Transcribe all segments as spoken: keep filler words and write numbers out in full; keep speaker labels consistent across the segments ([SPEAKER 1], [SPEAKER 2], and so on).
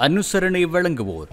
[SPEAKER 1] அனுசரணை வழங்குவோர்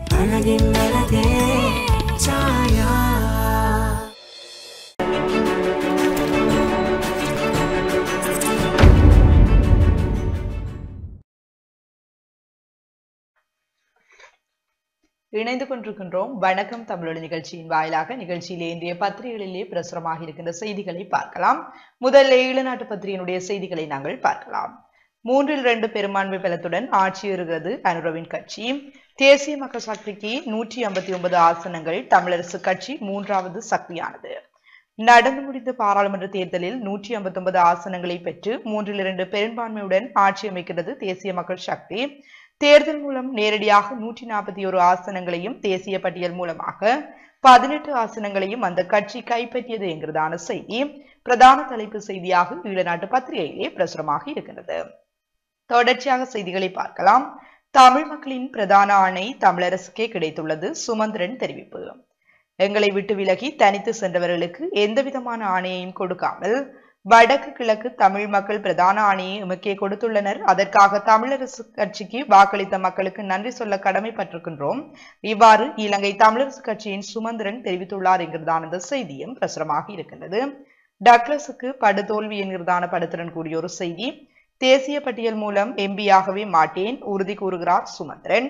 [SPEAKER 2] இணைந்து கொண்டிருக்கின்றோம். வணக்கம் தமிழொலி நிகழ்ச்சியின் வாயிலாக நிகழ்ச்சியிலே இன்றைய பத்திரிகைகளிலே பிரசுரமாக இருக்கின்ற செய்திகளை பார்க்கலாம். முதல்ல ஈழநாட்டு பத்திரிகையினுடைய செய்திகளை நாங்கள் பார்க்கலாம். மூன்றில் இரண்டு பெரும்பான்மை பலத்துடன் ஆட்சியேறுகிறது அனுரவின் கட்சி. தேசிய மக்கள் சக்திக்கு நூற்றி ஐம்பத்தி ஒன்பது ஆசனங்கள். தமிழரசு கட்சி மூன்றாவது சக்தியானது. நடந்து முடிந்த பாராளுமன்ற தேர்தலில் நூற்றி ஐம்பத்தி ஒன்பது ஆசனங்களை பெற்று மூன்றில் இரண்டு பெரும்பான்மையுடன் ஆட்சி அமைக்கிறது தேசிய மக்கள் சக்தி. தேர்தல் மூலம் நேரடியாக நூற்றி நாற்பத்தி ஒரு ஆசனங்களையும் தேசிய பட்டியல் மூலமாக பதினெட்டு ஆசனங்களையும் அந்த கட்சி கைப்பற்றியது என்கிறதான செய்தி பிரதான தலைப்பு செய்தியாக ஈழநாட்டு பத்திரிகையிலே பிரசுரமாக இருக்கின்றது. தொடர்ச்சியாக செய்திகளை பார்க்கலாம். தமிழ் மக்களின் பிரதான ஆணை தமிழரசுக்கே கிடைத்துள்ளது. சுமந்திரன் தெரிவிப்பு. எங்களை விட்டு விலகி தனித்து சென்றவர்களுக்கு எந்த விதமான ஆணையையும் கொடுக்காமல் வடக்கு கிழக்கு தமிழ் மக்கள் பிரதான ஆணையை எமக்கே கொடுத்துள்ளனர். அதற்காக தமிழரசு கட்சிக்கு வாக்களித்த மக்களுக்கு நன்றி சொல்ல கடமைப்பட்டிருக்கின்றோம். இவ்வாறு இலங்கை தமிழரசு கட்சியின் சுமந்திரன் தெரிவித்துள்ளார் என்கிறதான இந்த செய்தியும் பிரசுரமாக இருக்கின்றது. டக்ளஸுக்கு படுதோல்வி என்கிறதான படத்துடன் கூடிய ஒரு செய்தி. தேசிய பட்டியல் மூலம் எம்பியாகவே மாட்டேன் உறுதி கூறுகிறார் சுமந்திரன்.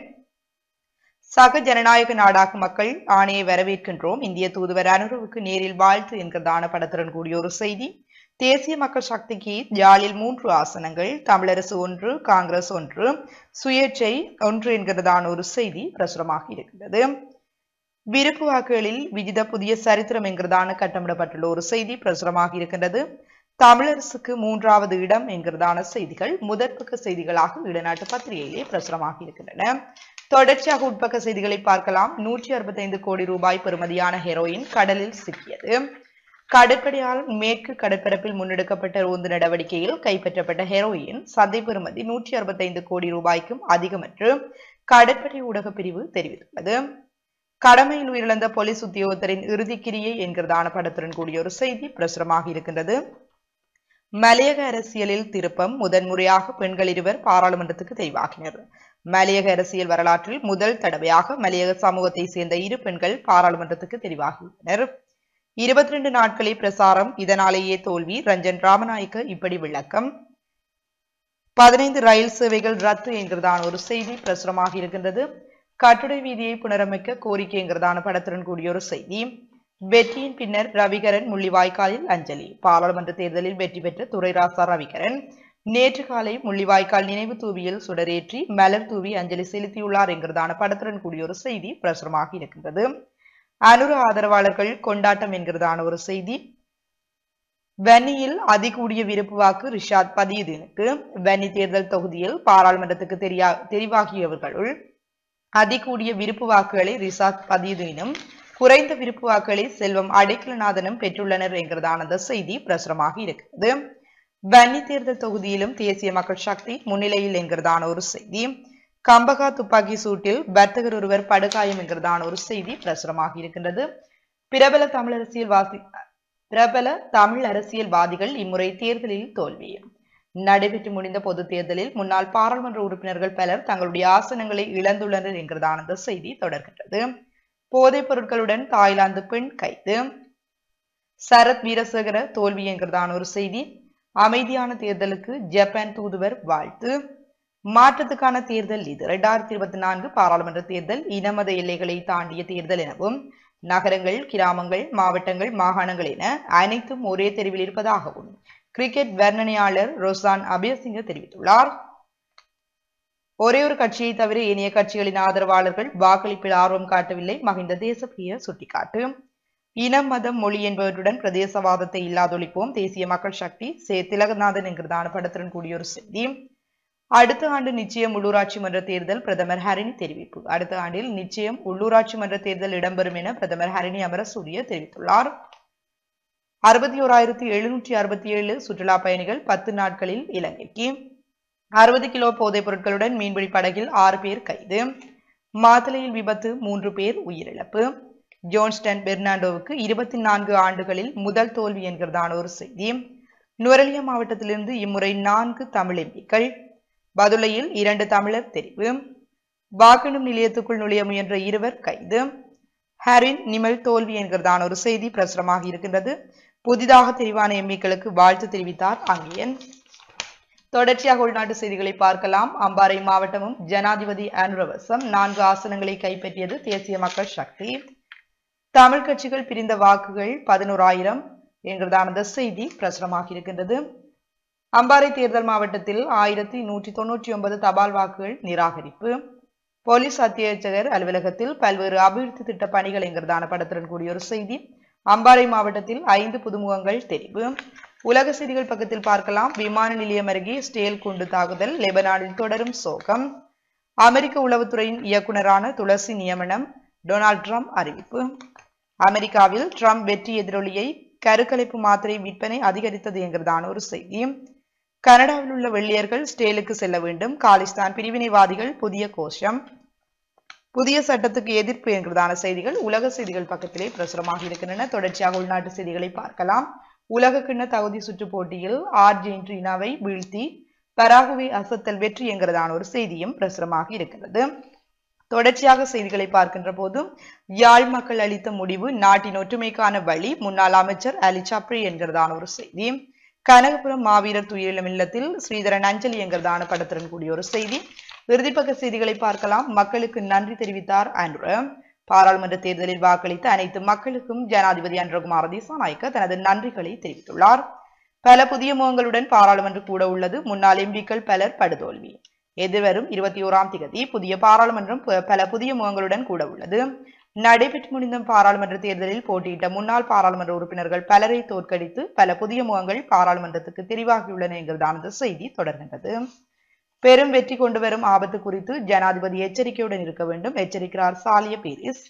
[SPEAKER 2] சக ஜனநாயக நாடாக மக்கள் ஆணையை வரவேற்கின்றோம். இந்திய தூதுவர் அனுரவுக்கு நேரில் வாழ்த்து என்கிறதான படத்துடன் கூடிய ஒரு செய்தி. தேசிய மக்கள் சக்திக்கு ஜாலில் மூன்று ஆசனங்கள். தமிழரசு ஒன்று, காங்கிரஸ் ஒன்று, சுயேட்சை ஒன்று என்கிறதான ஒரு செய்தி பிரசுரமாக இருக்கின்றது. விருப்பு வாக்குகளில் விஜித புதிய சரித்திரம் என்கிறதான கட்டமிடப்பட்டுள்ள ஒரு செய்தி பிரசுரமாக இருக்கின்றது. தமிழரசுக்கு மூன்றாவது இடம் என்கிறதான செய்திகள் முதற்பக்க செய்திகளாக ஈழநாட்டு பத்திரிகையிலே பிரசுரமாக இருக்கின்றன. தொடர்ச்சியாக உட்பக்க செய்திகளை பார்க்கலாம். நூற்றி அறுபத்தி ஐந்து கோடி ரூபாய் பெறுமதியான ஹெரோயின் கடலில் சிக்கியது. கடற்படையால் மேற்கு கடற்பரப்பில் முன்னெடுக்கப்பட்ட ரோந்து நடவடிக்கையில் கைப்பற்றப்பட்ட ஹெரோயின் சந்தை பெறுமதி நூற்றி அறுபத்தி ஐந்து கோடி ரூபாய்க்கும் அதிகம் என்று கடற்படை ஊடக பிரிவு தெரிவித்துள்ளது. கடமையில் உயிரிழந்த போலீஸ் உத்தியோகத்தரின் இறுதிக்கிரியை என்கிறதான படத்துடன் கூடிய ஒரு செய்தி பிரசுரமாக இருக்கின்றது. மலையக அரசியலில் திருப்பம். முதன்முறையாக பெண்கள் இருவர் பாராளுமன்றத்துக்கு தெரிவாகினர். மலையக அரசியல் வரலாற்றில் முதல் தடவையாக மலையக சமூகத்தை சேர்ந்த இரு பெண்கள் பாராளுமன்றத்துக்கு தெரிவாகியுள்ளனர். இருபத்தி ரெண்டு நாட்களே பிரசாரம், இதனாலேயே தோல்வி. ரஞ்சன் ராமநாயக்க இப்படி விளக்கம். பதினைந்து ரயில் சேவைகள் ரத்து என்கிறதான ஒரு செய்தி பிரசுரமாக இருக்கின்றது. கட்டுடை வீதியை புனரமைக்க கோரிக்கை என்கிறதான படத்துடன் கூடிய ஒரு செய்தி. வெற்றியின் பின்னர் ரவிகரன் முள்ளிவாய்க்காலில் அஞ்சலி. பாராளுமன்ற தேர்தலில் வெற்றி பெற்ற துரைராசா ரவிகரன் நேற்று காலை முள்ளிவாய்க்கால் நினைவு தூவியில் சுடரேற்றி மலர் தூவி அஞ்சலி செலுத்தியுள்ளார் என்கிறதான படத்துடன் கூடிய ஒரு செய்தி பிரசுரமாக இருக்கின்றது. அனுர ஆதரவாளர்கள் கொண்டாட்டம் என்கிறதான ஒரு செய்தி. வன்னியில் அதிகூடிய விருப்பு வாக்கு ரிஷாத் பதியுதீனுக்கு. வன்னி தேர்தல் தொகுதியில் பாராளுமன்றத்துக்கு தெரியா தெரிவாகியவர்களுள் அதிகூடிய விருப்பு வாக்குகளை ரிஷாத் பதியுதீனும் குறைந்த விருப்பு வாக்குகளை செல்வம் அடைக்கலநாதனும் பெற்றுள்ளனர் என்கிறதான அந்த செய்தி பிரசுரமாக இருக்கிறது. வன்னி தேர்தல் தொகுதியிலும் தேசிய மக்கள் சக்தி முன்னிலையில் என்கிறதான ஒரு செய்தி. கம்பகா துப்பாக்கி சூட்டில் வர்த்தகர் ஒருவர் படுகாயம் என்கிறதான ஒரு செய்தி பிரசுரமாக இருக்கின்றது. பிரபல தமிழ் அரசியல்வாதி பிரபல தமிழ் அரசியல்வாதிகள் இம்முறை தேர்தலில் தோல்வி. நடைபெற்று முடிந்த பொது தேர்தலில் முன்னாள் பாராளுமன்ற உறுப்பினர்கள் பலர் தங்களுடைய ஆசனங்களை இழந்துள்ளனர் என்கிறதான அந்த செய்தி தொடர்கின்றது. போதைப் பொருட்களுடன் தாய்லாந்து பெண் கைது. சரத் வீரசேகர தோல்வி என்கிறதான ஒரு செய்தி. அமைதியான தேர்தலுக்கு ஜப்பான் தூதுவர் வாழ்த்து. மாற்றத்துக்கான தேர்தல் இது. இரண்டாயிரத்தி இருபத்தி நான்கு பாராளுமன்ற தேர்தல் இனமத எல்லைகளை தாண்டிய தேர்தல் எனவும் நகரங்கள், கிராமங்கள், மாவட்டங்கள், மாகாணங்கள் என அனைத்தும் ஒரே தெருவில் இருப்பதாகவும் கிரிக்கெட் வர்ணனையாளர் ரோசான் அபயசிங்க தெரிவித்துள்ளார். ஒரே ஒரு கட்சியை தவிர ஏனைய கட்சிகளின் ஆதரவாளர்கள் வாக்களிப்பில் ஆர்வம் காட்டவில்லை. மஹிந்த தேசப்பிரிய சுட்டிக்காட்டு. இனம், மதம், மொழி என்பவற்றுடன் பிரதேசவாதத்தை இல்லாதொழிப்போம். தேசிய மக்கள் சக்தி சே திலகநாதன் என்கிறதான படத்துடன் கூடிய ஒரு செய்தி. அடுத்த ஆண்டு நிச்சயம் உள்ளூராட்சி மன்ற தேர்தல் பிரதமர் ஹரிணி தெரிவிப்பு. அடுத்த ஆண்டில் நிச்சயம் உள்ளூராட்சி மன்ற தேர்தல் இடம்பெறும் என பிரதமர் ஹரிணி அமரசூரிய தெரிவித்துள்ளார். அறுபத்தி ஓராயிரத்தி எழுநூற்றி அறுபத்தி ஏழு சுற்றுலா பயணிகள் பத்து நாட்களில் இலங்கைக்கு. அறுபது கிலோ போதைப் பொருட்களுடன் மீன்பிடி படகில் ஆறு பேர் கைது. மாத்தளையில் விபத்து, மூன்று பேர் உயிரிழப்பு. ஜோன்ஸ்டன் பெர்னாண்டோவுக்கு இருபத்தி நான்கு ஆண்டுகளில் முதல் தோல்வி என்கிறதான ஒரு செய்தி. நுவரெலியா மாவட்டத்திலிருந்து இம்முறை நான்கு தமிழ் எம்பிக்கள். பதுளையில் இரண்டு தமிழர் தெரிவு. வாக்கெண்ணும் நிலையத்துக்குள் நுழைய முயன்ற இருவர் கைது. ஹரின் நிமல் தோல்வி என்கிறதான ஒரு செய்தி பிரசுரமாக இருக்கின்றது. புதிதாக தெரிவான எம்பிக்களுக்கு வாழ்த்து தெரிவித்தார் அங்கேயன். தொடர்ச்சியாக உள்நாட்டு செய்திகளை பார்க்கலாம். அம்பாறை மாவட்டமும் ஜனாதிபதி அனுரவசம் நான்கு ஆசனங்களை கைப்பற்றியது தேசிய மக்கள் சக்தி. தமிழ் கட்சிகள் பிரிந்த வாக்குகள் பதினோராயிரம் என்கிறதான செய்தி பிரசுரமாக இருக்கின்றது. அம்பாறை தேர்தல் மாவட்டத்தில் ஆயிரத்தி நூற்றி தொன்னூற்றி ஒன்பது தபால் வாக்குகள் நிராகரிப்பு. போலீஸ் அத்தியட்சகர் அலுவலகத்தில் பல்வேறு அபிவிருத்தி திட்ட பணிகள் என்கிறதான படத்துடன் கூடிய ஒரு செய்தி. அம்பாறை மாவட்டத்தில் ஐந்து புதுமுகங்கள் தெரிவு. உலக செய்திகள் பக்கத்தில் பார்க்கலாம். விமான நிலையம் அருகே ஸ்டேல் குண்டு தாக்குதல், லெபனானில் தொடரும் சோகம். அமெரிக்க உளவுத்துறையின் இயக்குநரான துளசி நியமனம், டொனால்ட் ட்ரம்ப் அறிவிப்பு. அமெரிக்காவில் ட்ரம்ப் வெற்றி எதிரொலியை கருக்கலைப்பு மாத்திரை விற்பனை அதிகரித்தது என்கிறதான ஒரு செய்தி. கனடாவில் உள்ள வெள்ளையர்கள் ஸ்டேலுக்கு செல்ல வேண்டும், காலிஸ்தான் பிரிவினைவாதிகள் புதிய கோஷம். புதிய சட்டத்துக்கு எதிர்ப்பு என்கிறதான செய்திகள் உலக செய்திகள் பக்கத்திலே பிரசுரமாக இருக்கின்றன. தொடர்ச்சியாக உள்நாட்டு செய்திகளை பார்க்கலாம். உலக கிண்ண தகுதி சுற்று போட்டியில் அர்ஜென்டினாவை வீழ்த்தி பராகுவே அசத்தல் வெற்றி என்கிறதான ஒரு செய்தியும் பிரசுரமாக இருக்கிறது. தொடர்ச்சியாக செய்திகளை பார்க்கின்ற போது யாழ் மக்கள் அளித்த முடிவு நாட்டின் ஒற்றுமைக்கான வழி, முன்னாள் அமைச்சர் அலி சப்ரி என்கிறதான ஒரு செய்தி. கனகபுரம் மாவீரர் துயிலும் இல்லத்தில் ஸ்ரீதரன் அஞ்சலி என்கிறதான படத்துடன் கூடிய ஒரு செய்தி. இறுதிப்பக்க செய்திகளை பார்க்கலாம். மக்களுக்கு நன்றி தெரிவித்தார் அனுர. பாராளுமன்ற தேர்தலில் வாக்களித்த அனைத்து மக்களுக்கும் ஜனாதிபதி அனுரகுமார திசாநாயக்க தனது நன்றிகளை தெரிவித்துள்ளார். பல புதிய முகங்களுடன் பாராளுமன்ற கூட உள்ளது. முன்னாள் எம்பிக்கள் பலர் படுதோல்வி. எதிர்வரும் இருபத்தி ஓராம் திகதி புதிய பாராளுமன்றம் பல புதிய முகங்களுடன் கூட உள்ளது. நடைபெற்று முடிந்த பாராளுமன்ற தேர்தலில் போட்டியிட்ட முன்னாள் பாராளுமன்ற உறுப்பினர்கள் பலரை தோற்கடித்து பல புதிய முகங்கள் பாராளுமன்றத்துக்கு தெரிவாகியுள்ளன என்கிறதான செய்தி தொடர்கின்றது. பெரும் வெற்றி கொண்டு வரும் ஆபத்து குறித்து ஜனாதிபதி எச்சரிக்கையுடன் இருக்க வேண்டும், எச்சரிக்கிறார் சாலிய பீரிஸ்.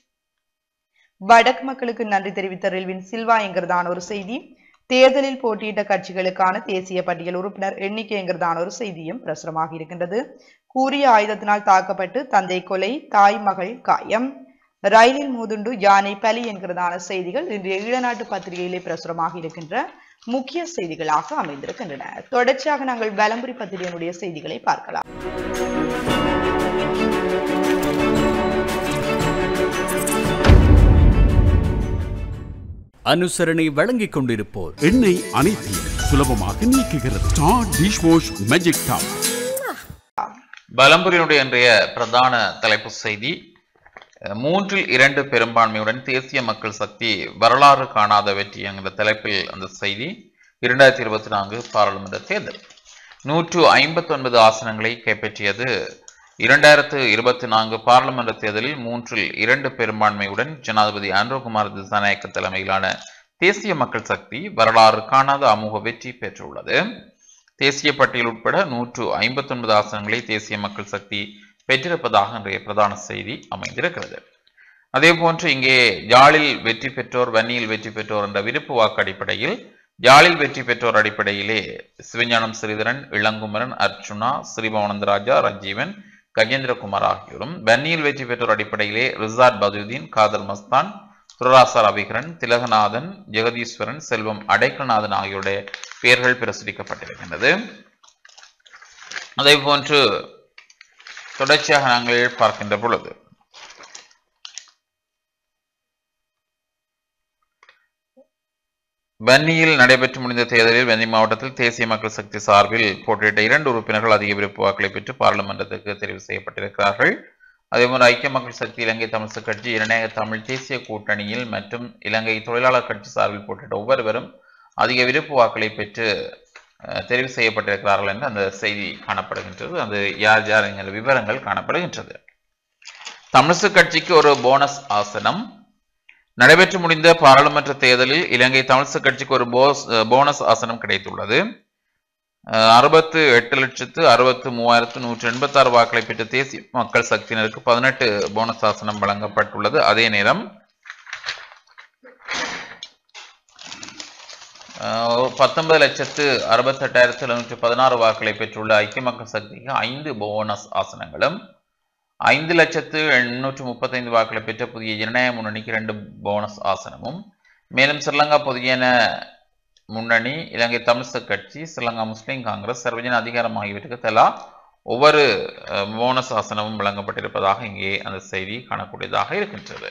[SPEAKER 2] வடக்கு மக்களுக்கு நன்றி தெரிவித்த ரெல்வின் சில்வா என்கிறதான ஒரு செய்தி. தேர்தலில் போட்டியிட்ட கட்சிகளுக்கான தேசிய பட்டியல் உறுப்பினர் எண்ணிக்கை என்கிறதான ஒரு செய்தியும் பிரசுரமாக இருக்கின்றது. கூறிய ஆயுதத்தினால் தாக்கப்பட்டு தந்தை கொலை, தாய் மகள் காயம். ரயிலில் மோதுண்டு யானை பலி என்கிறதான செய்திகள் இன்றைய ஈழநாட்டு பத்திரிகையிலே பிரசுரமாக இருக்கின்ற முக்கிய செய்திகளாக அமைந்திருக்கின்றன. தொடர்ச்சியாக நாங்கள் வலம்புரி பத்திரிகையினுடைய செய்திகளை பார்க்கலாம்.
[SPEAKER 1] அனுசரணை வழங்கிக் கொண்டிருப்போர்
[SPEAKER 3] எண்ணெய் அனைத்தையும் சுலபமாக நீக்குகிறது. Star dish wash magic top.
[SPEAKER 4] வலம்புரியினுடைய இன்றைய பிரதான தலைப்பு செய்தி, மூன்றில் இரண்டு பெரும்பான்மையுடன் தேசிய மக்கள் சக்தி வரலாறு காணாத வெற்றி என்கிற தலைப்பில் அந்த செய்தி. இரண்டாயிரத்தி இருபத்தி நான்கு பாராளுமன்ற தேர்தல் நூற்று ஐம்பத்தி ஒன்பது ஆசனங்களை கைப்பற்றியது. இரண்டாயிரத்து இருபத்தி நான்கு பாராளுமன்ற தேர்தலில் மூன்றில் இரண்டு பெரும்பான்மையுடன் ஜனாதிபதி அனுரகுமார திசாநாயக்க தலைமையிலான தேசிய மக்கள் சக்தி வரலாறு காணாத அமோக வெற்றி பெற்றுள்ளது. தேசிய பட்டியல் உட்பட நூற்று ஐம்பத்தி ஒன்பது ஆசனங்களை தேசிய மக்கள் சக்தி பெற்றிருப்பதாக இன்றைய பிரதான செய்தி அமைந்திருக்கிறது. அதே போன்று இங்கே யாழில் வெற்றி பெற்றோர், வன்னியில் வெற்றி பெற்றோர் என்ற விருப்பு வாக்கு அடிப்படையில் யாழில் வெற்றி பெற்றோர் அடிப்படையிலே சிவஞானம் ஸ்ரீதரன், இளங்குமரன், அர்ச்சுனா, ஸ்ரீபவனந்தராஜா, ரஜீவன், கஜேந்திரகுமார் ஆகியோரும், வன்னியில் வெற்றி பெற்றோர் அடிப்படையிலே ரிசாட் பதுதீன், காதர் மஸ்தான், துரராசா ரவிகரன், திலகநாதன், ஜெகதீஸ்வரன், செல்வம் அடைக்கல்நாதன் ஆகியோருடைய பெயர்கள் பிரசுரிக்கப்பட்டிருக்கின்றது. அதே போன்று தொடர்ச்சியாக நாங்கள் பார்க்கின்ற பொழுது வன்னியில் நடைபெற்று முடிந்த தேர்தலில் வன்னி மாவட்டத்தில் தேசிய மக்கள் சக்தி சார்பில் போட்டியிட்ட இரண்டு உறுப்பினர்கள் அதிக விருப்பு வாக்களை பெற்று பாராளுமன்றத்திற்கு தெரிவு செய்யப்பட்டிருக்கிறார்கள். அதேபோன்று ஐக்கிய மக்கள் சக்தி, இலங்கை தமிழ் கட்சி, இரணைய தமிழ் தேசிய கூட்டணியில் மற்றும் இலங்கை தொழிலாளர் கட்சி சார்பில் போட்டியிட்ட ஒவ்வொருவரும் அதிக விருப்பு வாக்களை பெற்று தெரிவு செய்யப்பட்டிருக்கிறார்கள் என்று அந்த செய்தி காணப்படுகின்றது. அது யார் யார் என்கிற விவரங்கள் காணப்படுகின்றது. தமிழ்சு கட்சிக்கு ஒரு போனஸ் ஆசனம். நடைபெற்று முடிந்த பாராளுமன்ற தேர்தலில் இலங்கை தமிழ்சு கட்சிக்கு ஒரு போனஸ் ஆசனம் கிடைத்துள்ளது. அறுபத்து எட்டு லட்சத்து அறுபத்து மூவாயிரத்து நூற்றி எண்பத்தி ஆறு வாக்களை பெற்ற தேசிய மக்கள் சக்தியினருக்கு பதினெட்டு போனஸ் ஆசனம் வழங்கப்பட்டுள்ளது. அதே நேரம் பத்தொன்பது லட்சத்து அறுபத்தி எட்டாயிரத்து எழுநூற்றி பதினாறு வாக்களை பெற்றுள்ள ஐக்கிய மக்கள் சக்திக்கு ஐந்து போனஸ் ஆசனங்களும், ஐந்து லட்சத்து எண்ணூற்று முப்பத்தி ஐந்து வாக்களை பெற்ற புதிய ஜனநாயக முன்னணிக்கு இரண்டு போனஸ் ஆசனமும், மேலும் ஸ்ரீலங்கா பொதுஜன முன்னணி, இலங்கை தமிழ்ச கட்சி, ஸ்ரீலங்கா முஸ்லிம் காங்கிரஸ், சர்வஜன அதிகாரம் ஆகியவற்றுக்கு தலா ஒவ்வொரு போனஸ் ஆசனமும் வழங்கப்பட்டிருப்பதாக இங்கே அந்த செய்தி காணக்கூடியதாக இருக்கின்றது.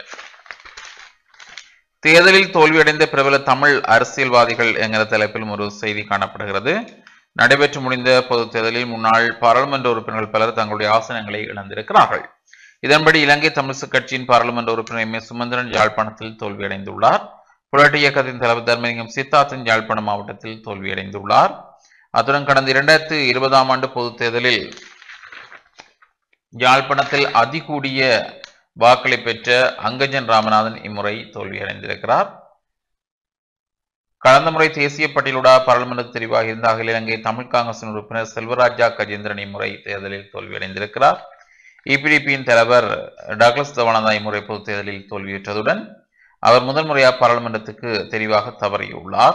[SPEAKER 4] தேர்தலில் தோல்வியடைந்த பிரபல தமிழ் அரசியல்வாதிகள் என்கிற தலைப்பிலும் ஒரு செய்தி காணப்படுகிறது. நடைபெற்று முடிந்த பொது தேர்தலில் முன்னாள் பாராளுமன்ற உறுப்பினர்கள் பலர் தங்களுடைய ஆசனங்களை இழந்திருக்கிறார்கள். இதன்படி இலங்கை தமிழிசை கட்சியின் பாராளுமன்ற உறுப்பினர் எம் ஏ சுமந்திரன் யாழ்ப்பாணத்தில் தோல்வியடைந்துள்ளார். புரட்டு இயக்கத்தின் தலைவர் தர்மலிங்கம் சித்தார்த்தன் யாழ்ப்பாணம் மாவட்டத்தில் தோல்வியடைந்துள்ளார். அத்துடன் கடந்த இரண்டாயிரத்தி இருபதாம் ஆண்டு பொது தேர்தலில் யாழ்ப்பாணத்தில் அதிகூடிய வாக்களை பெற்ற அங்கஜன் ராமநாதன் இம்முறை தோல்வியடைந்திருக்கிறார். கடந்த முறை தேசிய பட்டியலூடாக பாராளுமன்ற தெரிவாக இருந்த அகில இலங்கை தமிழ் காங்கிரசின் உறுப்பினர் செல்வராஜா கஜேந்திரன் இம்முறை தேர்தலில் தோல்வியடைந்திருக்கிறார். இபிடிபியின் தலைவர் டக்ளஸ் தவானந்தா இம்முறை பொது தேர்தலில் தோல்வியுற்றதுடன் அவர் முதல் முறையாக பாராளுமன்றத்துக்கு தெரிவாக தவறியுள்ளார்.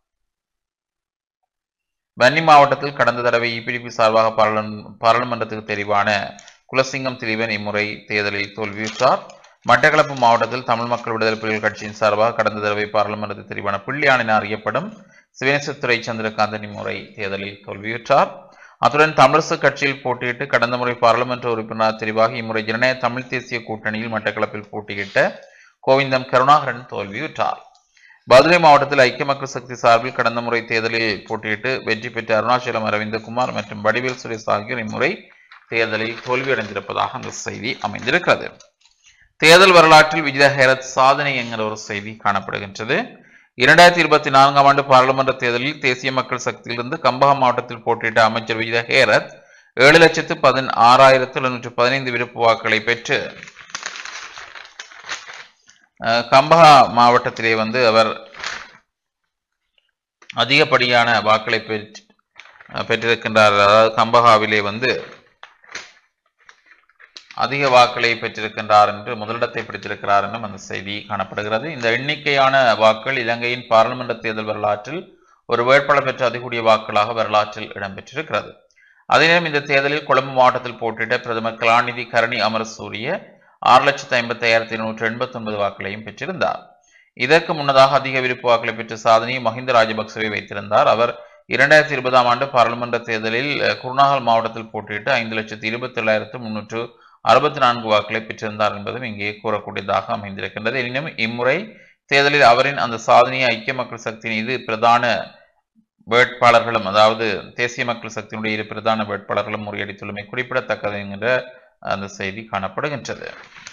[SPEAKER 4] வன்னி மாவட்டத்தில் கடந்த தடவை இபிடிபி சார்பாக பாராளுமன்றத்துக்கு தெரிவான குலசிங்கம் திலீபன் இம்முறை தேர்தலில் தோல்வியுற்றார். மட்டக்களப்பு மாவட்டத்தில் தமிழ் மக்கள் விடுதலை புலிகள் கட்சியின் சார்பாக கடந்த தடவை பாராளுமன்றத்துக்கு தெரிவான பிள்ளையான் என அறியப்படும் சிவனேசத்துறை சந்திரகாந்தன் இம்முறை தேர்தலில் தோல்வியுற்றார். அத்துடன் தமிழரசு கட்சியில் போட்டியிட்டு கடந்த முறை பாராளுமன்ற உறுப்பினர் தெரிவாக இம்முறை ஜனநாயக தமிழ் தேசிய கூட்டணியில் மட்டக்களப்பில் போட்டியிட்ட கோவிந்தம் கருணாகரன் தோல்வியுற்றார். மதுரை மாவட்டத்தில் ஐக்கிய மக்கள் சக்தி சார்பில் கடந்த முறை தேர்தலில் போட்டியிட்டு வெற்றி பெற்ற அருணாச்சலம் அரவிந்தகுமார் மற்றும் வடிவேல் சுரேஷ் ஆகியோர் இம்முறை தேர்தலில் தோல்வியடைந்திருப்பதாக அந்த செய்தி அமைந்திருக்கிறது. தேர்தல் வரலாற்றில் விஜித ஹேரத் சாதனை என்கிற ஒரு செய்தி காணப்படுகின்றது. இரண்டாயிரத்தி இருபத்தி நான்காம் ஆண்டு பாராளுமன்ற தேர்தலில் தேசிய மக்கள் சக்தியிலிருந்து கம்பஹா மாவட்டத்தில் போட்டியிட்ட அமைச்சர் விஜித ஹேரத் ஏழு லட்சத்து பதின் ஆறாயிரத்து எழுநூற்று பதினைந்து விருப்பு வாக்களை பெற்று கம்பஹா மாவட்டத்திலே வந்து அவர் அதிகப்படியான வாக்களை பெற்றிருக்கின்றார். அதாவது கம்பஹாவிலே வந்து அதிக வாக்களை பெற்றிருக்கின்றார் என்று முதலிடத்தை பிடித்திருக்கிறார் என்றும் அந்த செய்தி காணப்படுகிறது. இந்த எண்ணிக்கையான வாக்குகள் இலங்கையின் பாராளுமன்ற தேர்தல் வரலாற்றில் ஒரு வேட்பாளர் பெற்ற அதிகூடிய வாக்குகளாக வரலாற்றில் இடம்பெற்றிருக்கிறது. அதே நேரம் இந்த தேர்தலில் கொழும்பு மாவட்டத்தில் போட்டியிட்ட பிரதமர் கலாநிதி கரணி அமரசூரிய ஆறு லட்சத்து ஐம்பத்தி ஐயாயிரத்தி இருநூற்று எண்பத்தி ஒன்பது வாக்குகளையும் பெற்றிருந்தார். இதற்கு முன்னதாக அதிக விருப்பு வாக்களை பெற்ற சாதனையை மஹிந்த ராஜபக்சவே வைத்திருந்தார். அவர் இரண்டாயிரத்தி இருபதாம் ஆண்டு பாராளுமன்ற தேர்தலில் குருநாகல் மாவட்டத்தில் போட்டியிட்டு ஐந்து லட்சத்து இருபத்தி ஏழாயிரத்து முன்னூற்று அறுபத்தி நான்கு வாக்குகளை பெற்றிருந்தார் என்பதும் இங்கே கூறக்கூடியதாக அமைந்திருக்கின்றது. எனினும் இம்முறை தேர்தலில் அவரின் அந்த சாதனையை ஐக்கிய மக்கள் சக்தியின் இது பிரதான வேட்பாளர்களும் அதாவது தேசிய மக்கள் சக்தியினுடைய இரு பிரதான வேட்பாளர்களும் முறியடித்துள்ளமை குறிப்பிடத்தக்கது என்கிற அந்த செய்தி காணப்படுகின்றது.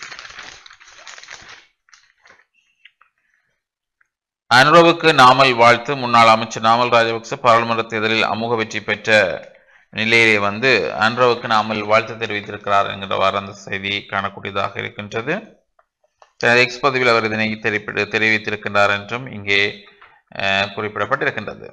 [SPEAKER 4] அனுரவுக்கு நாமல் வாழ்த்து. முன்னாள் அமைச்சர் நாமல் ராஜபக்ச பாராளுமன்ற தேர்தலில் அமோக வெற்றி பெற்ற நிலையிலே வந்து அனுரவுக்கு நாமல் வாழ்த்து தெரிவித்திருக்கிறார் என்கிறவாறு அந்த செய்தி காணக்கூடியதாக இருக்கின்றது. எக்ஸ் பதிவில் அவர் இதனை தெரிவித்திருக்கின்றார் என்றும் இங்கே குறிப்பிடப்பட்டிருக்கின்றது.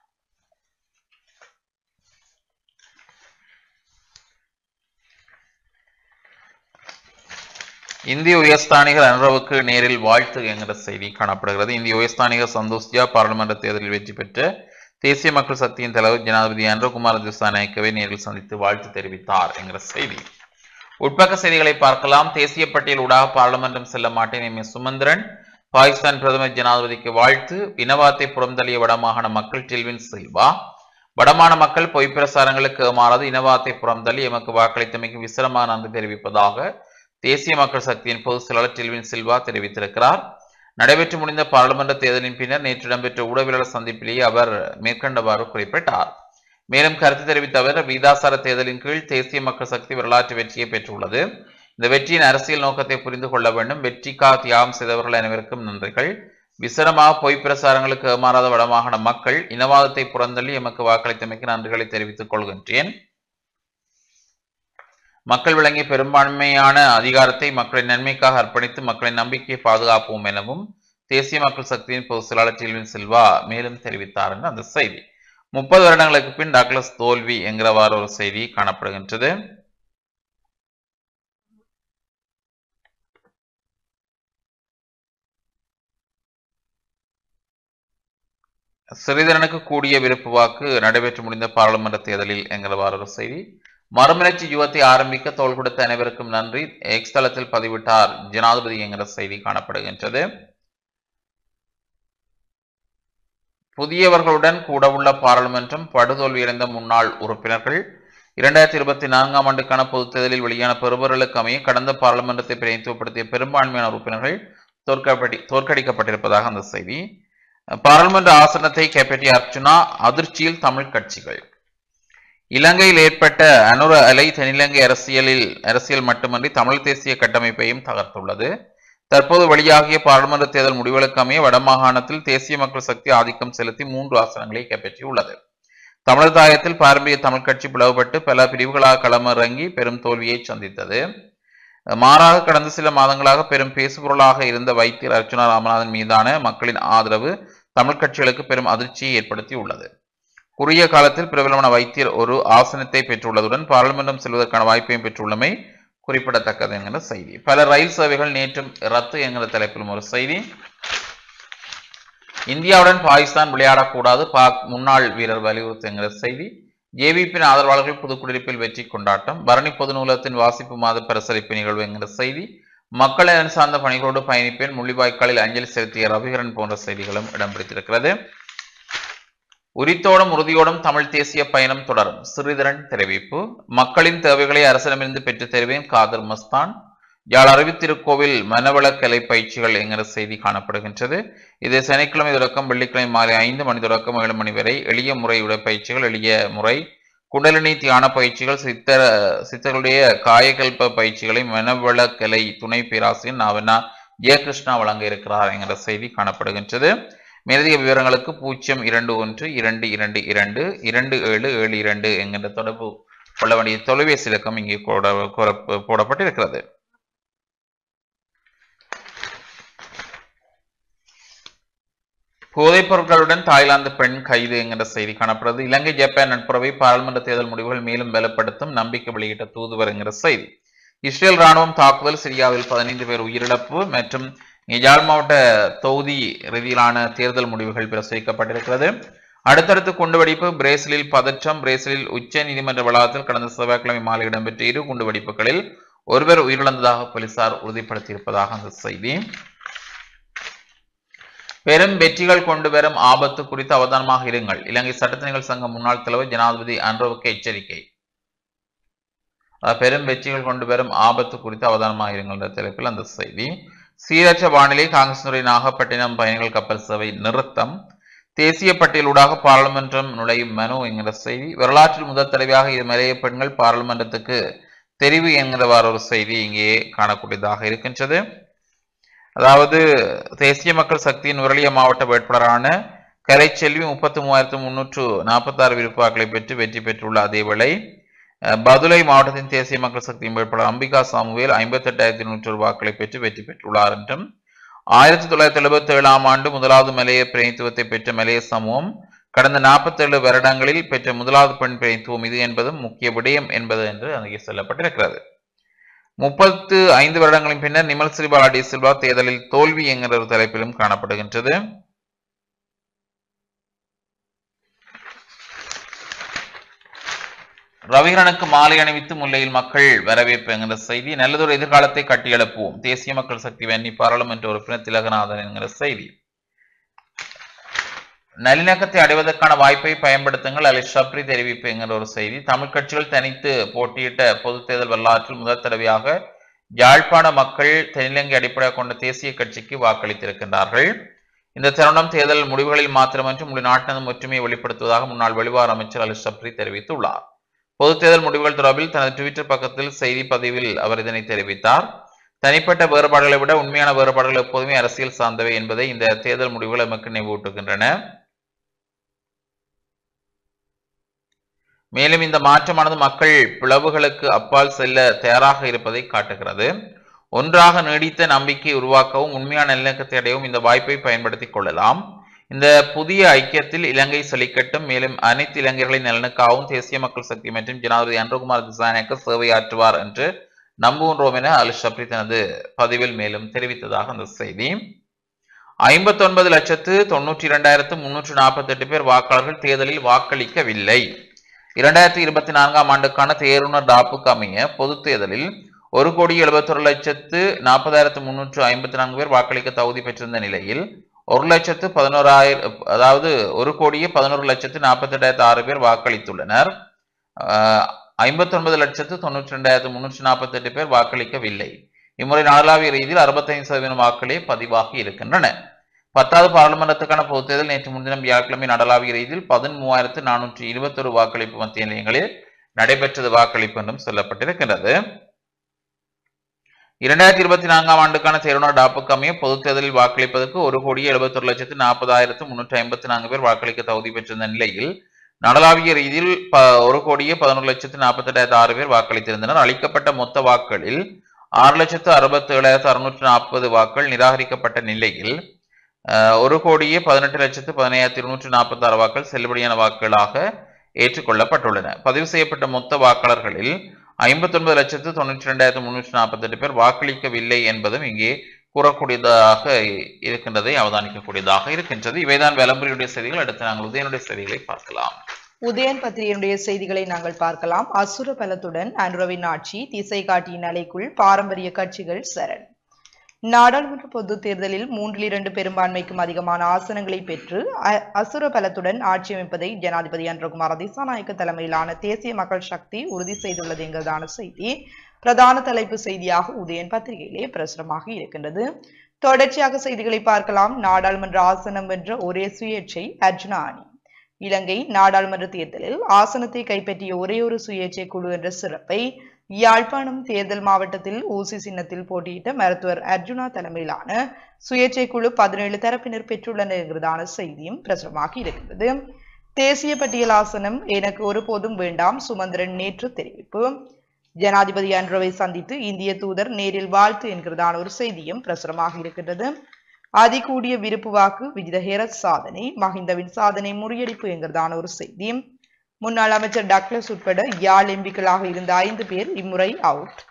[SPEAKER 4] இந்திய உயர்ஸ்தானிகர் அனுரவுக்கு நேரில் வாழ்த்து என்கிற செய்தி காணப்படுகிறது. இந்திய உயர்ஸ்தானிகர் சந்தோஷ்ஜா பாராளுமன்ற தேர்தலில் வெற்றி பெற்ற தேசிய மக்கள் சக்தியின் தலைவர் ஜனாதிபதி அனுரகுமார் திசாநாயக்கவை நேரில் சந்தித்து வாழ்த்து தெரிவித்தார் என்கிற செய்தி. உட்பக்க செய்திகளை பார்க்கலாம். தேசிய பட்டியல் ஊடாக பாராளுமன்றம் செல்ல மாட்டேன் எம் ஏ சுமந்திரன் பாகிஸ்தான் பிரதமர் ஜனாதிபதிக்கு வாழ்த்து. இனவாத்தை புறந்தள்ளிய வடமாகாண மக்கள் டெல்வின் சில்வா. வடமாகாண மக்கள் பொய் பிரசாரங்களுக்கு மாறாது இனவாத்தை புறந்தள்ளி எமக்கு வாக்களித்தமைக்கு விசரமான நன்றி தெரிவிப்பதாக தேசிய மக்கள் சக்தியின் பொதுச் செயலாளர் டெல்வின் சில்வா தெரிவித்திருக்கிறார். நடைபெற்று முடிந்த பாராளுமன்ற தேர்தலின் பின்னர் நேற்று இடம்பெற்ற ஊடகவியலாளர் சந்திப்பிலேயே அவர் மேற்கண்டவாறு குறிப்பிட்டார். மேலும் கருத்து தெரிவித்த அவர் விகிதாசார தேர்தலின் கீழ் தேசிய மக்கள் சக்தி வரலாற்று வெற்றியை பெற்றுள்ளது. இந்த வெற்றியின் அரசியல் நோக்கத்தை புரிந்து கொள்ள வேண்டும். வெற்றிக்காக தியாகம் செய்தவர்கள் அனைவருக்கும் நன்றிகள். விசரமாக பொய் பிரசாரங்களுக்கு ஏமாறாத வடமாகாண மக்கள் இனவாதத்தை புறந்தள்ளி எமக்கு வாக்களித்தமைக்கு நன்றிகளை தெரிவித்துக் கொள்கின்றேன். மக்கள் வழங்கிய பெரும்பான்மையான அதிகாரத்தை மக்களின் நன்மைக்காக அர்ப்பணித்து மக்களின் நம்பிக்கையை பாதுகாப்போம் எனவும் தேசிய மக்கள் சக்தியின் பொதுச் செயலாளர் டெல்வின் சில்வா மேலும் தெரிவித்தார் என்று அந்த செய்தி. முப்பது வருடங்களுக்கு பின் டாக்லஸ் தோல்வி என்கிறவாறு ஒரு செய்தி காணப்படுகின்றது. சிறிதரனுக்கு கூடிய விருப்பு வாக்கு நடைபெற்று முடிந்த பாராளுமன்ற தேர்தலில் என்கிறவாறு ஒரு செய்தி. மறுமலர்ச்சி யுகத்தை ஆரம்பிக்க தோள் கொடுத்த அனைவருக்கும் நன்றி எக்ஸ் தளத்தில் பதிவிட்டார் ஜனாதிபதி என்கிற செய்தி காணப்படுகின்றது. புதியவர்களுடன் கூட உள்ள பாராளுமன்றம் படுதோல்வியடைந்த முன்னாள் உறுப்பினர்கள் இரண்டாயிரத்தி இருபத்தி நான்காம் ஆண்டுக்கான பொதுத் தேர்தலில் வெளியான பெறுபவர்களுக்கு அமைய கடந்த பாராளுமன்றத்தை பிரதிநிதித்துவப்படுத்திய பெரும்பான்மையான உறுப்பினர்கள் தோற்கப்படி தோற்கடிக்கப்பட்டிருப்பதாக அந்த செய்தி. பாராளுமன்ற ஆசனத்தை கைப்பற்றிய அர்ச்சுனா அதிர்ச்சியில் தமிழ் கட்சிகள். இலங்கையில் ஏற்பட்ட அனுர அலை தென்னிலங்கை அரசியலில் அரசியல் மட்டுமன்றி தமிழ் தேசிய கட்டமைப்பையும் தகர்த்துள்ளது. தற்போது வெளியாகிய பாராளுமன்ற தேர்தல் முடிவுகளுக்கு அமைய வடமாகாணத்தில் தேசிய மக்கள் சக்தி ஆதிக்கம் செலுத்தி மூன்று ஆசனங்களை கைப்பற்றியுள்ளது. தமிழர் தாயத்தில் பாரம்பரிய தமிழ் கட்சி பிளவுபட்டு பல பிரிவுகளாக களமிறங்கி பெரும் தோல்வியை சந்தித்தது. மாறாக கடந்த சில மாதங்களாக பெரும் பேசுபொருளாக இருந்த வைத்தியர் அர்ச்சுனா ராமநாதன் மீதான மக்களின் ஆதரவு தமிழ் கட்சிகளுக்கு பெரும் அதிர்ச்சியை ஏற்படுத்தி உள்ளது. குறுகிய காலத்தில் பிரபலமான வைத்தியர் ஒரு ஆசனத்தை பெற்றுள்ளதுடன் பாராளுமன்றம் செல்வதற்கான வாய்ப்பையும் பெற்றுள்ளமை குறிப்பிடத்தக்கது என்கிற செய்தி. பல ரயில் சேவைகள் நேற்றும் ரத்து என்கிற தலைப்பிலும் ஒரு செய்தி. இந்தியாவுடன் பாகிஸ்தான் விளையாடக்கூடாது, பாக் முன்னாள் வீரர் வலியுறுத்து என்கிற செய்தி. ஜேவிபியின் ஆதரவாளர்கள் புதுக்குடியிருப்பில் வெற்றி கொண்டாட்டம். பரணி பொது நூலகத்தின் வாசிப்பு மாத பிரசரிப்பு நிகழ்வு என்கிற செய்தி. மக்கள் நலன் சார்ந்த பணிகளோடு பயணிப்பேன், முள்ளிவாய்க்காலில் அஞ்சலி செலுத்திய ரவிகரன் போன்ற செய்திகளும் இடம் பிடித்திருக்கிறது. உரித்தோடும் உறுதியோடும் தமிழ் தேசிய பயணம் தொடரும், ஸ்ரீதரன் தெரிவிப்பு. மக்களின் தேவைகளை அரசிடமிருந்து பெற்றுத் தருவேன், காதர் மஸ்தான். யாழ் அறிவித்திருக்கோவில் மனவள கலை பயிற்சிகள் என்கிற செய்தி காணப்படுகின்றது. இது சனிக்கிழமை தொடக்கம் வெள்ளிக்கிழமை மாலை ஐந்து மணி தொடக்கம் ஏழு மணி வரை எளிய முறை உடற்பயிற்சிகள், எளிய முறை குண்டலினி தியான பயிற்சிகள், சித்தர் சித்தர்களுடைய காயகல்ப பயிற்சிகளை மனவள கலை துணை பேராசிரியர் நாவண்ணா ஜெயகிருஷ்ணா வழங்க இருக்கிறார் என்கிற செய்தி காணப்படுகின்றது. மேலதிக விவரங்களுக்கு பூஜ்ஜியம் இரண்டு ஒன்று இரண்டு இரண்டு இரண்டு இரண்டு ஏழு ஏழு இரண்டு என்கின்ற தொடர்பு கொள்ள வேண்டிய தொலைபேசி இலக்கம் இங்கே போடப்பட்டிருக்கிறது. போதைப் பொருட்களுடன் தாய்லாந்து பெண் கைது என்கிற செய்தி காணப்படுகிறது. இலங்கை ஜப்பான் நட்புறவை பாராளுமன்ற தேர்தல் முடிவுகள் மேலும் பலப்படுத்தும், நம்பிக்கை வெளியிட்ட தூதுவர் என்கிற செய்தி. இஸ்ரேல் ராணுவம் தாக்குதல், சிரியாவில் பதினைந்து பேர் உயிரிழப்பு மற்றும் யாழ் மாவட்ட தொகுதி ரீதியிலான தேர்தல் முடிவுகள் பிரசுரிக்கப்பட்டிருக்கிறது. அடுத்தடுத்து குண்டுவெடிப்பு, பிரேசிலில் பதற்றம். பிரேசிலில் உச்ச நீதிமன்ற வளாகத்தில் கடந்த செவ்வாய்க்கிழமை மாலை இடம்பெற்ற இரு குண்டுவெடிப்புகளில் ஒருவர் உயிரிழந்ததாக போலீசார் உறுதிப்படுத்தியிருப்பதாக அந்த செய்தி. பெரும் வெற்றிகள் கொண்டு வரும் ஆபத்து குறித்து அவதானமாக இருங்கள், இலங்கை சட்டத்தணிகள் சங்க முன்னாள் தலைவர் ஜனாதிபதி அன்ரோவுக்கு எச்சரிக்கை. பெரும் வெற்றிகள் கொண்டு வரும் ஆபத்து குறித்து அவதானமாக இருங்கள் என்ற தலைப்பில் அந்த செய்தி. சீரற்ற வானிலை, காங்கிரஸ் நாகப்பட்டினம் பயணிகள் கப்பல் சேவை நிறுத்தம். தேசிய பட்டியலூடாக பாராளுமன்றம் நுழையும் மனு என்கிற செய்தி. வரலாற்றில் முதல் தடவையாக இரு மலைய பெண்கள் பாராளுமன்றத்துக்கு தெரிவு என்கிறவாறு ஒரு செய்தி இங்கே காணக்கூடியதாக இருக்கின்றது. அதாவது தேசிய மக்கள் சக்தியின் உரளிய மாவட்ட வேட்பாளரான கலைச்செல்வி முப்பத்தி மூவாயிரத்தி முன்னூற்று நாற்பத்தி ஆறு விருப்பாக்களை பெற்று வெற்றி பெற்றுள்ள அதேவேளை பதுளை மாவட்டத்தின் தேசிய மக்கள் சக்தியின் வேட்பாளர் அம்பிகா சாமுவேல் ஐம்பத்தி எட்டாயிரத்தி நூற்று வாக்களை பெற்று வெற்றி பெற்றுள்ளார் என்றும், ஆயிரத்தி தொள்ளாயிரத்தி எழுபத்தி ஏழாம் ஆண்டு முதலாவது மலைய பிரதிநிதித்துவத்தை பெற்ற மலைய சமூகம் கடந்த நாற்பத்தி ஏழு வருடங்களில் பெற்ற முதலாவது பெண் பிரதிநிதித்துவம் இது என்பதும் முக்கிய விடயம் என்பது என்று அங்கே சொல்லப்பட்டிருக்கிறது. முப்பத்து ஐந்து வருடங்களின் பின்னர் நிமல் சிறிபால டி சில்வா தேர்தலில் தோல்வி என்கிற ஒரு தலைப்பிலும் காணப்படுகின்றது. ரவிகரனுக்கு மாலை அணிவித்து முல்லையில் மக்கள் வரவேற்பு என்கிற செய்தி. நல்லதொரு எதிர்காலத்தை கட்டியெழுப்புவோம், தேசிய மக்கள் சக்தி வன்னி பாராளுமன்ற உறுப்பினர் திலகநாதன் என்கிற செய்தி. நல்லிணக்கத்தை அடைவதற்கான வாய்ப்பை பயன்படுத்துங்கள், அலி ஷப்ரி தெரிவிப்பு என்கிற ஒரு செய்தி. தமிழ் கட்சிகள் தனித்து போட்டியிட்ட பொது தேர்தல் வரலாற்றில் முதல் தடவையாக யாழ்ப்பாண மக்கள் தென்னிலங்கை அடிப்படையாக கொண்ட தேசிய கட்சிக்கு வாக்களித்திருக்கின்றார்கள். இந்த தருணம் தேர்தல் முடிவுகளில் மாத்திரமன்றி முழு நாட்டினதும் ஒற்றுமையை வெளிப்படுத்துவதாக முன்னாள் வெளிவார அமைச்சர் அலி ஷப்ரி தெரிவித்துள்ளார். பொது தேர்தல் முடிவுகள் தொடர்பில் தனது ட்விட்டர் பக்கத்தில் செய்தி பதிவில் அவர் இதனை தெரிவித்தார். தனிப்பட்ட வேறுபாடுகளை விட உண்மையான வேறுபாடுகள் எப்போதுமே அரசியல் சார்ந்தவை என்பதை இந்த தேர்தல் முடிவுகள் நமக்கு நினைவூட்டுகின்றன. மேலும் இந்த மாற்றமானது மக்கள் பிளவுகளுக்கு அப்பால் செல்ல தயாராக இருப்பதை காட்டுகிறது. ஒன்றாக நீடித்த நம்பிக்கை உருவாக்கவும் உண்மையான நல்லிணக்கத்தை அடையவும் இந்த வாய்ப்பை பயன்படுத்திக் கொள்ளலாம். இந்த புதிய ஐக்கியத்தில் இலங்கை செழிக்கட்டும், மேலும் அனைத்து இளைஞர்களின் நலனுக்காகவும் தேசிய மக்கள் சக்தி மற்றும் ஜனாதிபதி அன்ருகுமார் திசாநாயக்க சேவையாற்றுவார் என்று நம்புகின்றோம் என அல் ஷப்ரி தனது பதிவில் மேலும் தெரிவித்ததாக அந்த செய்தி. ஐம்பத்தி ஒன்பது லட்சத்து தொன்னூற்றி இரண்டாயிரத்து முன்னூற்று நாற்பத்தி எட்டு பேர் வாக்காளர்கள் தேர்தலில் வாக்களிக்கவில்லை. இரண்டாயிரத்தி இருபத்தி நான்காம் ஆண்டுக்கான தேர்வுணர் டாப்புக்கு அமைய பொது தேர்தலில் ஒரு கோடி எழுபத்தி ஒரு லட்சத்து நாற்பதாயிரத்து முன்னூற்று ஐம்பத்தி நான்கு பேர் வாக்களிக்க தகுதி பெற்றிருந்த நிலையில் ஒரு லட்சத்து பதினோராயிரம் அதாவது ஒரு கோடியே பதினோரு லட்சத்து நாற்பத்தி எட்டாயிரத்து ஆறு பேர் வாக்களித்துள்ளனர். ஐம்பத்தி ஒன்பது லட்சத்து தொன்னூற்றி ரெண்டாயிரத்து முன்னூற்றி நாற்பத்தி எட்டு பேர் வாக்களிக்கவில்லை. இம்முறை நாடளாவிய ரீதியில் அறுபத்தைந்து சதவீதம் வாக்களே பதிவாகி இருக்கின்றன. பத்தாவது பாராளுமன்றத்துக்கான பொதுத் தேர்தல் நேற்று முன்தினம் வியாழக்கிழமை நாடளாவிய ரீதியில் பதிமூவாயிரத்து நானூற்றி இருபத்தி ஒரு வாக்களிப்பு மத்திய நிலையங்களில் நடைபெற்றது வாக்களிப்பு என்றும் சொல்லப்பட்டிருக்கின்றது. இரண்டாயிரத்தி இருபத்தி நான்காம் ஆண்டுக்கான தேர்தல் டாப்புக்கு அமைய பொதுத் தேர்தலில் வாக்களிப்பதற்கு ஒரு கோடியே எழுபத்தி ஒரு லட்சத்து நாற்பதாயிரத்து முன்னூற்றி ஐம்பத்தி நான்கு பேர் வாக்களிக்க தகுதி பெற்றிருந்த நிலையில் நாடளாவிய ரீதியில் ஒரு கோடியே பதினொரு லட்சத்து நாற்பத்தி எட்டாயிரத்து ஆறு பேர் வாக்களித்திருந்தனர். அளிக்கப்பட்ட மொத்த வாக்களில் ஆறு லட்சத்து அறுபத்தி ஏழாயிரத்து அறுநூற்று நாற்பது வாக்கள் நிராகரிக்கப்பட்ட நிலையில் ஒரு கோடியே பதினெட்டு லட்சத்து பதினையாயிரத்தி இருநூற்று நாற்பத்தி ஆறு வாக்கள் செல்லுபடியான வாக்குகளாக ஏற்றுக்கொள்ளப்பட்டுள்ளன. பதிவு செய்யப்பட்ட மொத்த வாக்காளர்களில் ஐம்பத்தி ஒன்பது லட்சத்து தொன்னூற்றி இரண்டாயிரத்து முன்னூற்றி நாற்பத்தி எட்டு பேர் வாக்களிக்கவில்லை என்பதும் இங்கே கூறக்கூடியதாக இருக்கின்றதை அவதானிக்கக்கூடியதாக இருக்கின்றது. இவைதான் விளம்பரியுடைய செய்திகள். அடுத்து நாங்கள் உதயனுடைய செய்திகளை பார்க்கலாம்.
[SPEAKER 2] உதயன் பத்திரிகையினுடைய செய்திகளை நாங்கள் பார்க்கலாம். அசுர பலத்துடன் அனுரவின் ஆட்சி திசை காட்டியின் அலைக்குள் பாரம்பரிய கட்சிகள் சரண். நாடாளுமன்ற பொது தேர்தலில் மூன்றில் இரண்டு பெரும்பான்மைக்கும் அதிகமான ஆசனங்களை பெற்று அசுர பலத்துடன் ஆட்சி அமைப்பதை ஜனாதிபதி அன்றகுமார் திசாநாயக்க தலைமையிலான தேசிய மக்கள் சக்தி உறுதி செய்துள்ளது என்கிறதான செய்தி பிரதான தலைப்பு செய்தியாக உதயன் பத்திரிகையிலே பிரசுரமாக இருக்கின்றது. தொடர்ச்சியாக செய்திகளை பார்க்கலாம். நாடாளுமன்ற ஆசனம் வென்ற ஒரே சுயேட்சை அர்ஜுனா அணி. இலங்கை நாடாளுமன்ற தேர்தலில் ஆசனத்தை கைப்பற்றிய ஒரே ஒரு சுயேட்சை குழு என்ற சிறப்பை யாழ்ப்பாணம் தேர்தல் மாவட்டத்தில் ஊசி சின்னத்தில் போட்டியிட்ட மருத்துவர் அர்ஜுனா தலைமையிலான சுயேட்சை குழு பதினேழு தரப்பினர் பெற்றுள்ளனர் என்கிறதான செய்தியும் பிரசுரமாகி இருக்கிறது. தேசிய பட்டியல் ஆசனம் எனக்கு ஒருபோதும் வேண்டாம் சுமந்திரன் நேற்று தெரிவிப்பு. ஜனாதிபதி அன்றவை சந்தித்து இந்திய தூதர் நேரில் வாழ்த்து என்கிறதான ஒரு செய்தியும் பிரசுரமாக இருக்கின்றது. அதிகூடிய விருப்பு வாக்கு விஜித ஹேரத் சாதனை, மஹிந்தவின் சாதனை முறியடிப்பு என்கிறதான ஒரு செய்தி. முன்னாள் அமைச்சர் டக்ளஸ் உட்பட யாழ் எம்பிக்களாக இருந்த ஐந்து பேர் இம்முறை அவுட்.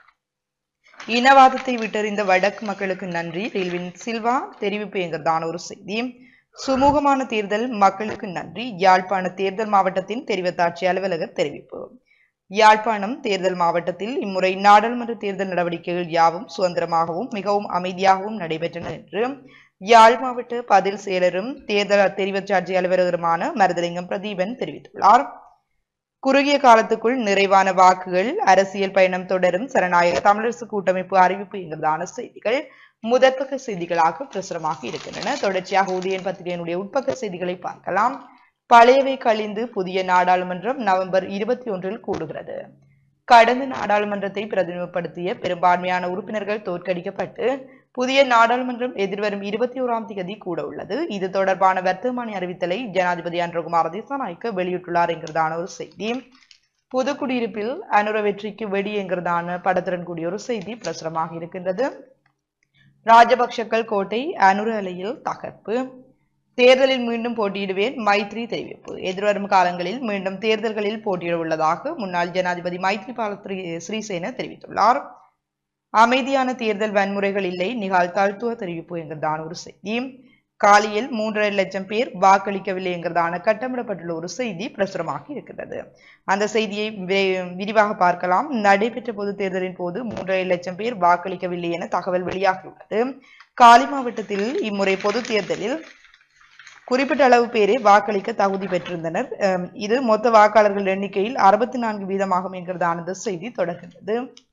[SPEAKER 2] இனவாதத்தை விட்டறிந்த வடக்கு மக்களுக்கு நன்றி, ரில்வின் சில்வா தெரிவிப்பு என்கிறதான ஒரு செய்தி. சுமூகமான தேர்தல் மக்களுக்கு நன்றி, யாழ்ப்பாண தேர்தல் மாவட்டத்தின் தெரிவத்தாட்சி அலுவலகர் தெரிவிப்பு. யாழ்ப்பாணம் தேர்தல் மாவட்டத்தில் இம்முறை நாடாளுமன்ற தேர்தல் நடவடிக்கைகள் யாவும் சுதந்திரமாகவும் மிகவும் அமைதியாகவும் நடைபெற்றன என்று யாழ் மாவட்ட பதில் செயலரும் தேர்தல் தெரிவத்தாட்சி அலுவலகருமான மருதலிங்கம் பிரதீபன் தெரிவித்துள்ளார். குறுகிய காலத்துக்குள் நிறைவான வாக்குகள், அரசியல் பயணம் தொடரும், சனநாயக தமிழரசு கூட்டமைப்பு அறிவிப்பு என்கிறதான செய்திகள் முதற்பக்க செய்திகளாக பிரசுரமாக இருக்கின்றன. தொடர்ச்சியாக உதயன் பத்திரிகையினுடைய உட்பக்க செய்திகளை பார்க்கலாம். பழையவை கழிந்து புதிய நாடாளுமன்றம் நவம்பர் இருபத்தி ஒன்றில் கூடுகிறது. கடந்த நாடாளுமன்றத்தை பிரதிநிதிப்படுத்திய பெரும்பான்மையான உறுப்பினர்கள் தோற்கடிக்கப்பட்டு புதிய நாடாளுமன்றம் எதிர்வரும் இருபத்தி ஓராம் தேதி கூட உள்ளது. இது தொடர்பான வர்த்தமானி அறிவித்தலை ஜனாதிபதி அன்றகுமார் திசாநாயக்க வெளியிட்டுள்ளார் என்கிறதான ஒரு செய்தி. புதுக்குடியிருப்பில் அனுர வெற்றிக்கு வெடி என்கிறதான படத்துடன் கூடிய ஒரு செய்தி பிரசுரமாக இருக்கின்றது. ராஜபக்ஷக்கள் கோட்டை அனுர அலையில் தகர்ப்பு. தேர்தலில் மீண்டும் போட்டியிடுவேன் மைத்ரி தெரிவிப்பு. எதிர்வரும் காலங்களில் மீண்டும் தேர்தல்களில் போட்டியிட உள்ளதாக முன்னாள் ஜனாதிபதி மைத்ரிபால ஸ்ரீசேன தெரிவித்துள்ளார். அமைதியான தேர்தல் வன்முறைகள் இல்லை, நிகால் தாழ்த்துவ தெரிவிப்பு என்கிறதான ஒரு செய்தி. காலியில் மூன்றரை லட்சம் பேர் வாக்களிக்கவில்லை என்கிறதான கட்டமிடப்பட்டுள்ள ஒரு செய்தி பிரசுரமாக இருக்கிறது. அந்த செய்தியை விரிவாக பார்க்கலாம். நடைபெற்ற பொது தேர்தலின் போது மூன்றரை லட்சம் பேர் வாக்களிக்கவில்லை என தகவல் வெளியாகியுள்ளது. காலி மாவட்டத்தில் இம்முறை பொது தேர்தலில் குறிப்பிட்ட அளவு பேரே வாக்களிக்க தகுதி பெற்றிருந்தனர். இது மொத்த வாக்காளர்கள் எண்ணிக்கையில் அறுபத்தி நான்கு வீதமாகும் என்கிறதான இந்த செய்தி தொடர்கின்றது.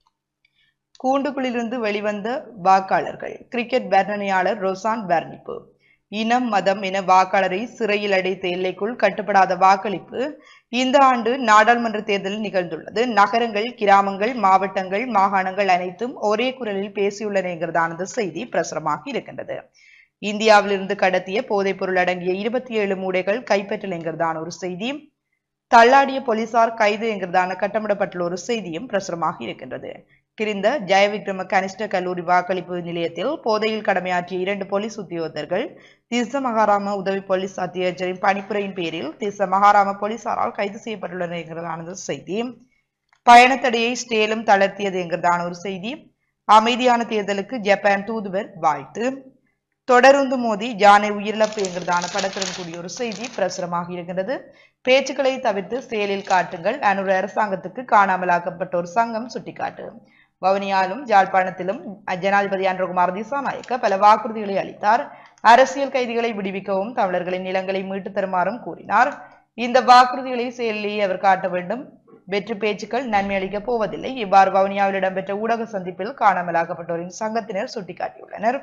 [SPEAKER 2] கூண்டுக்குள்ளிலிருந்து வெளிவந்த வாக்காளர்கள். கிரிக்கெட் வர்ணனையாளர் ரொசான் வர்ணிப்பு. இனம் மதம் என வாக்காளரை சிறையில் அடைத்த எல்லைக்குள் கட்டுப்படாத வாக்களிப்பு இந்த ஆண்டு நாடாளுமன்ற தேர்தலில் நிகழ்ந்துள்ளது. நகரங்கள், கிராமங்கள், மாவட்டங்கள், மாகாணங்கள் அனைத்தும் ஒரே குரலில் பேசியுள்ளன என்கிறதான செய்தி பிரசுரமாகி இருக்கின்றது. இந்தியாவிலிருந்து கடத்திய போதைப் பொருள் அடங்கிய இருபத்தி ஏழு மூடைகள் கைப்பற்றல் என்கிறதான ஒரு செய்தி. தள்ளாடிய போலீசார் கைது என்கிறதான கட்டமிடப்பட்டுள்ள ஒரு செய்தியும் பிரசுரமாக இருக்கின்றது. கிரிந்த ஜெயவிக்ரம கனிஷ்ட கல்லூரி வாக்களிப்பு நிலையத்தில் போதையில் கடமையாற்றிய இரண்டு போலீஸ் உத்தியோகத்தர்கள் திஸ்ஸ மகாராம உதவி போலீஸ் அத்தியட்சரின் பணிப்புரையின் பேரில் திஸ்ஸ மகாராம போலீசாரால் கைது செய்யப்பட்டுள்ளனர் என்கிறதான செய்தி. பயணத்தடையை ஸ்டேலும் தளர்த்தியது என்கிறதான ஒரு செய்தி. அமைதியான தேர்தலுக்கு ஜப்பான் தூதுவர் வாழ்த்து. தொடருந்து மோதி ஜானை உயிரிழப்பு என்கிறதான படத்துடன் கூடிய ஒரு செய்தி பிரசுரமாக இருக்கின்றது. பேச்சுக்களை தவிர்த்து செயலில் காட்டுங்கள், அனுர அரசாங்கத்துக்கு காணாமலாக்கப்பட்ட ஒரு சங்கம் சுட்டிக்காட்டு. வவுனியாலும் யாழ்ப்பாணத்திலும் ஜனாதிபதி அன்றகுமார் திசாநாயக்க பல வாக்குறுதிகளை அளித்தார். அரசியல் கைதிகளை விடுவிக்கவும் தமிழர்களின் நிலங்களை மீட்டு தருமாறும் கூறினார். இந்த வாக்குறுதிகளை செயலிலேயே அவர் காட்ட வேண்டும். வெற்று பேச்சுக்கள் நன்மை அளிக்கப் போவதில்லை. இவ்வாறு வவுனியாவில் இடம்பெற்ற ஊடக சந்திப்பில் காணாமலாக்கப்பட்டோரின் சங்கத்தினர் சுட்டிக்காட்டியுள்ளனர்.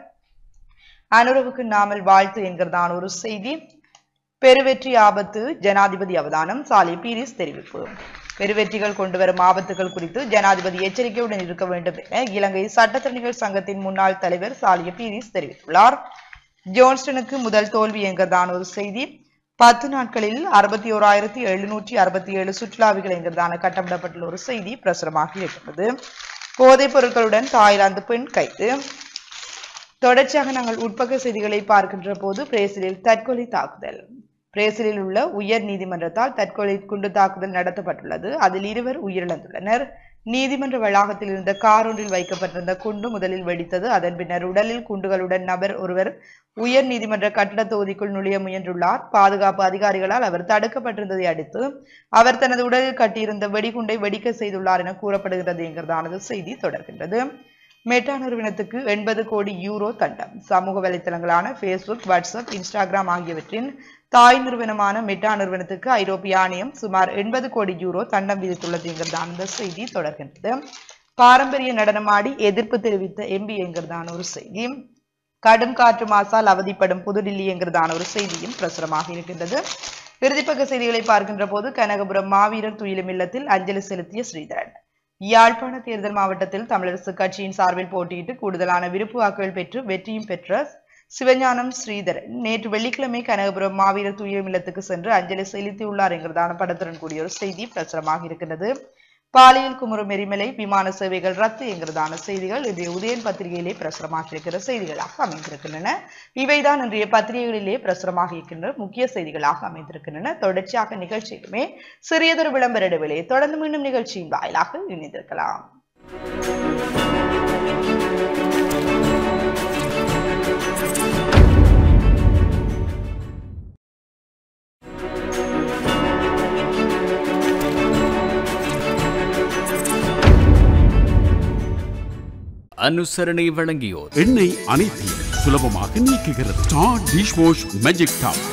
[SPEAKER 2] அனுரவுக்கு நாமல் வாழ்த்து என்கிறதான ஒரு செய்தி. பெருவெற்றி ஆபத்து, ஜனாதிபதி அவதானம், சாலி பீரிஸ் தெரிவிப்பு. பெருவெற்றிகள் கொண்டு வரும் ஆபத்துகள் குறித்து ஜனாதிபதி எச்சரிக்கையுடன் இருக்க வேண்டும் என இலங்கை சட்டத்தரணிகள் சங்கத்தின் முன்னாள் தலைவர் சாலிய பீரிஸ் தெரிவித்துள்ளார். ஜோன்ஸ்டனுக்கு முதல் தோல்வி என்கிறதான ஒரு செய்தி. பத்து நாட்களில் அறுபத்தி ஓராயிரத்தி எழுநூற்றி அறுபத்தி ஏழு சுற்றுலாவிகள் என்கிறதான கட்டமிடப்பட்டுள்ள ஒரு செய்தி பிரசுரமாகி இருக்கிறது. போதைப் பொருட்களுடன் தாய்லாந்து பெண் கைது. தொடர்ச்சியாக நாங்கள் உட்பக்க செய்திகளை பார்க்கின்ற போது பிரேசிலில் தற்கொலை தாக்குதல். பிரேசிலில் உள்ள உயர் நீதிமன்றத்தால் தற்கொலை குண்டு தாக்குதல் நடத்தப்பட்டுள்ளது. அதில் இருவர் உயிரிழந்துள்ளனர். நீதிமன்ற வளாகத்தில் இருந்த கார் ஒன்றில் வைக்கப்பட்டிருந்த குண்டு முதலில் வெடித்தது. அதன் பின்னர் உடலில் குண்டுகளுடன் நபர் ஒருவர் உயர் நீதிமன்ற கட்டட தொகுதிக்குள் நுழைய முயன்றுள்ளார். பாதுகாப்பு அதிகாரிகளால் அவர் தடுக்கப்பட்டிருந்ததை அடுத்து அவர் தனது உடலில் கட்டியிருந்த வெடிகுண்டை வெடிக்க செய்துள்ளார் என கூறப்படுகிறது என்கிறதானது செய்தி தொடர்கின்றது. மெட்டா நிறுவனத்துக்கு எண்பது கோடி யூரோ தண்டம். சமூக வலைத்தளங்களான பேஸ்புக், வாட்ஸ்அப், இன்ஸ்டாகிராம் ஆகியவற்றின் தாய் நிறுவனமான மெட்டா நிறுவனத்துக்கு ஐரோப்பிய ஆணையம் சுமார் எண்பது கோடி யூரோ தண்டம் விதித்துள்ளது என்கிறதான அந்த செய்தி தொடர்கின்றது. பாரம்பரிய நடனமாடி எதிர்ப்பு தெரிவித்த எம்பி என்கிறதான ஒரு செய்தி. கடும் காற்று மாசால் அவதிப்படும் புதுடில்லி என்கிறதான ஒரு செய்தியும் பிரசுரமாக இருக்கின்றது. இறுதிப்பக்க செய்திகளை பார்க்கின்ற போது கனகபுரம் மாவீரர் துயிலும் இல்லத்தில் அஞ்சலி செலுத்திய ஸ்ரீதரன். யாழ்ப்பாண தேர்தல் மாவட்டத்தில் தமிழரசு கட்சியின் சார்பில் போட்டியிட்டு கூடுதலான விருப்பு வாக்குகள் பெற்று வெற்றியும் பெற்ற சிவஞானம் ஸ்ரீதரன் நேற்று வெள்ளிக்கிழமை கனகபுரம் மாவீரர் துயிலும் இல்லத்துக்கு சென்று அஞ்சலி செலுத்தியுள்ளார் என்கிறதான படத்துடன் கூடிய ஒரு செய்தி பிரசுரமாக இருக்கிறது. பாலியல் குமுறும் எரிமலை விமான சேவைகள் ரத்து என்கிறதான செய்திகள் இன்றைய உதயன் பத்திரிகையிலே பிரசுரமாக இருக்கிற செய்திகளாக அமைந்திருக்கின்றன. இவைதான் இன்றைய பத்திரிகைகளிலே பிரசுரமாக இருக்கின்ற முக்கிய செய்திகளாக அமைந்திருக்கின்றன. தொடர்ச்சியாக நிகழ்ச்சியிலுமே சிறியதொரு விளம்பர இடைவெளியை தொடர்ந்து மீண்டும் நிகழ்ச்சியின் வாயிலாக இணைந்திருக்கலாம்.
[SPEAKER 1] அனுசரணை வழங்கியோர்
[SPEAKER 3] எண்ணெய் அனைத்தையும் சுலபமாக நீக்குகிறது. Star dish wash magic top.